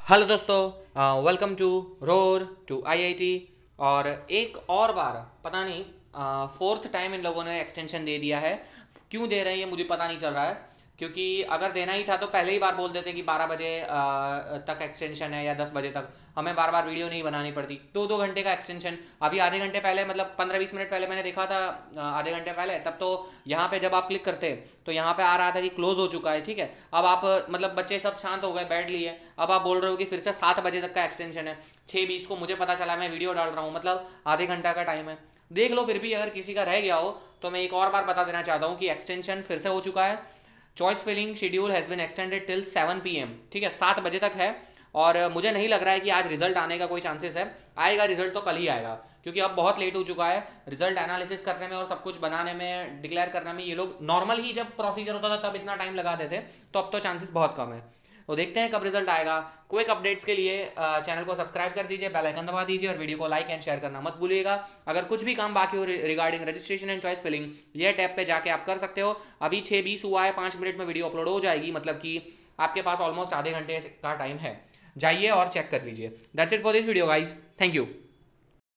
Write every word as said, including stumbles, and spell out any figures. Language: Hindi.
हेलो दोस्तों, welcome to roar to IIT. और एक और बार पता नहीं फोर्थ टाइम इन लोगों ने एक्सटेंशन दे दिया है। क्यों दे रहे हैं ये मुझे पता नहीं चल रहा है, क्योंकि अगर देना ही था तो पहले ही बार बोल देते कि बारह बजे अ, तक एक्सटेंशन है या दस बजे तक, हमें बार बार वीडियो नहीं बनानी पड़ती। दो दो घंटे का एक्सटेंशन अभी आधे घंटे पहले, मतलब पंद्रह बीस मिनट पहले मैंने देखा था, अ, आधे घंटे पहले, तब तो यहाँ पे जब आप क्लिक करते तो यहाँ पे आ रहा था कि क्लोज हो चुका है। ठीक है, अब आप अ, मतलब बच्चे सब शांत हो गए, बैठ लिए, अब आप बोल रहे हो कि फिर से सात बजे तक का एक्सटेंशन है। छः बीस को मुझे पता चला, मैं वीडियो डाल रहा हूँ, मतलब आधे घंटा का टाइम है। देख लो, फिर भी अगर किसी का रह गया हो तो मैं एक और बार बता देना चाहता हूँ कि एक्सटेंशन फिर से हो चुका है। Choice filling schedule has been extended till seven P M. ठीक है, सात बजे तक है। और मुझे नहीं लग रहा है कि आज रिजल्ट आने का कोई चांसेस है। आएगा रिजल्ट तो कल ही आएगा, क्योंकि अब बहुत लेट हो चुका है रिजल्ट एनालिसिस करने में और सब कुछ बनाने में, डिक्लेयर करने में। ये लोग नॉर्मल ही जब प्रोसीजर होता था तब इतना टाइम लगा देते, तो अब तो चांसेस बहुत कम है। तो देखते हैं कब रिजल्ट आएगा। क्विक अपडेट्स के लिए चैनल को सब्सक्राइब कर दीजिए, बेल आइकन दबा दीजिए और वीडियो को लाइक एंड शेयर करना मत भूलिएगा। अगर कुछ भी काम बाकी हो regarding registration and choice filling, ये टैब पे जाके आप कर सकते हो। अभी छः बीस हुआ है, पाँच मिनट में वीडियो अपलोड हो जाएगी, मतलब कि आपके पास ऑलमोस्ट आधे घंटे का टाइम है। जाइए और चेक कर लीजिए। That's it for this video guys, thank you.